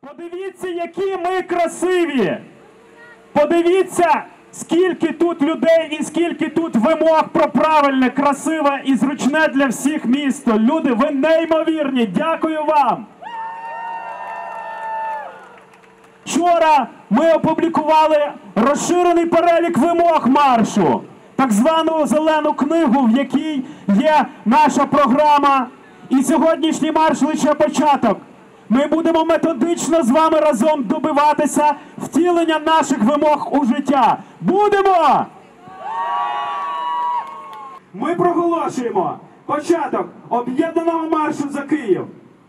Подивіться, які ми красиві! Подивіться, скільки тут людей і скільки тут вимог про правильне, красиве і зручне для всіх місто. Люди, ви неймовірні! Дякую вам! Вчора ми опублікували розширений перелік вимог маршу, так звану зелену книгу, в якій є наша програма. І сьогоднішній марш лише початок. Ми будемо методично з вами разом добиватися втілення наших вимог у життя. Будемо! Ми проголошуємо початок об'єднаного маршу за Київ.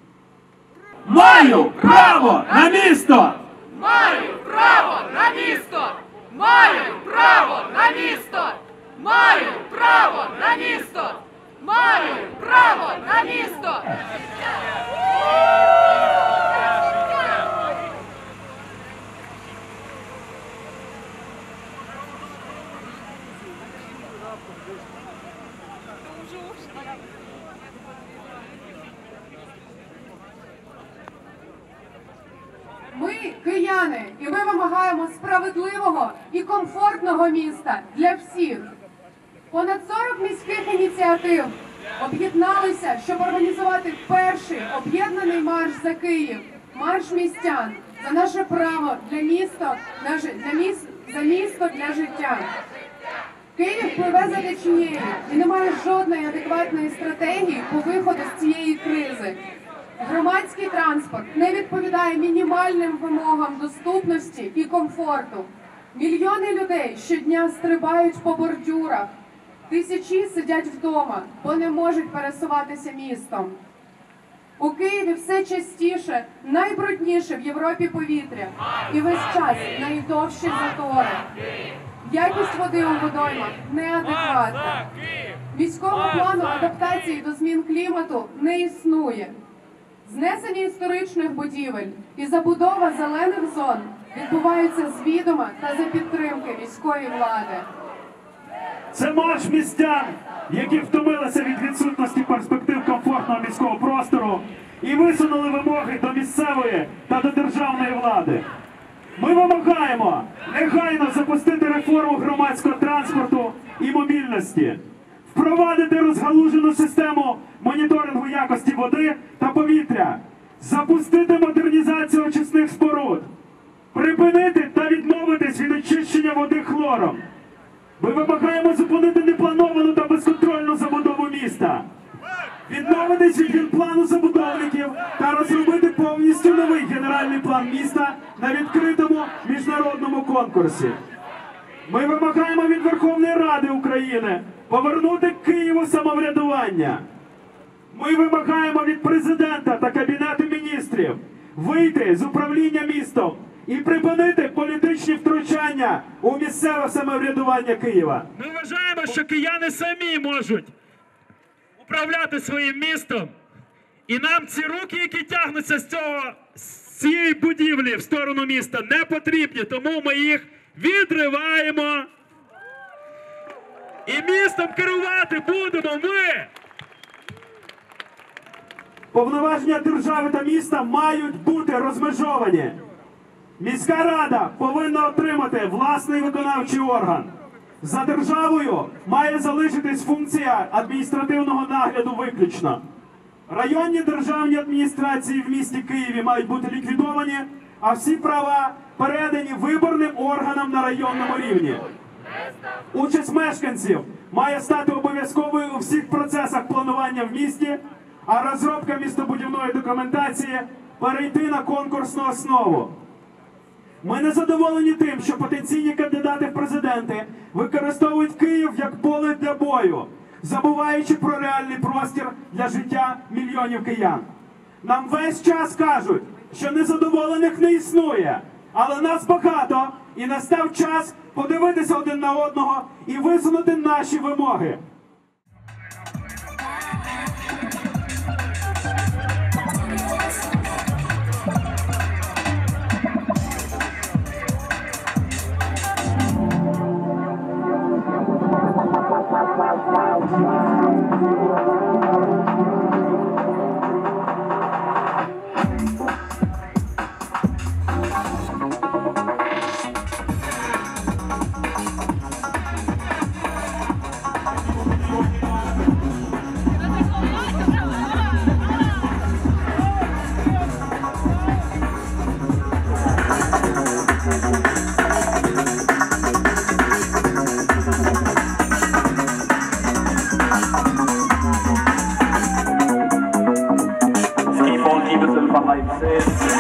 Маю право на місто! Маю право на місто! Маю право на місто! Маю право на місто! Маю право на місто! Ми кияни, і ми вимагаємо справедливого і комфортного міста для всіх. Понад 40 міських ініціатив об'єдналися, щоб організувати перший об'єднаний марш за Київ, марш містян за наше право для міста, за місто для життя. Київ пливе за течією і немає жодної адекватної стратегії по виходу з цієї кризи. Громадський транспорт не відповідає мінімальним вимогам доступності і комфорту. Мільйони людей щодня стрибають по бордюрах. Тисячі сидять вдома, бо не можуть пересуватися містом. У Києві все частіше найбрудніше в Європі повітря. І весь час найдовші затори. Якість води у водоймах неадекватна. Міського плану адаптації до змін клімату не існує. Знесення історичних будівель і забудова зелених зон відбуваються з відома та за підтримки міської влади. Це марш містян, які втомилися від відсутності перспектив комфортного міського простору і висунули вимоги до місцевої та до державної влади. Ми вимагаємо негайно запустити реформу громадського транспорту і мобільності, впровадити розгалужену систему моніторингу якості води та повітря, запустити модернізацію очисних споруд, припинити та відмовитись від очищення води хлором. Ми вимагаємо зупинити неплановану та безконтрольну забудову міста, відмовитись від генплану забудовників та розробити повністю новий генеральний план міста на відкритому міжнародному конкурсі. Ми вимагаємо від Верховної Ради України повернути Києву самоврядування. Ми вимагаємо від президента та Кабінету міністрів вийти з управління містом і припинити політичні втручання у місцеве самоврядування Києва. Ми вважаємо, що кияни самі можуть управляти своїм містом. І нам ці руки, які тягнуться з цієї будівлі в сторону міста, не потрібні. Тому ми їх відриваємо. І містом керувати будемо ми. Повноваження держави та міста мають бути розмежовані. Міська рада повинна отримати власний виконавчий орган. За державою має залишитись функція адміністративного нагляду виключно. Районні державні адміністрації в місті Києві мають бути ліквідовані, а всі права передані виборним органам на районному рівні. Участь мешканців має стати обов'язковою у всіх процесах планування в місті, а розробка містобудівної документації перейти на конкурсну основу. Ми не задоволені тим, що потенційні кандидати в президенти використовують Київ як поле для бою, забуваючи про реальний простір для життя мільйонів киян. Нам весь час кажуть, що незадоволених не існує, але нас багато, і настав час подивитися один на одного і висунути наші вимоги. давай все.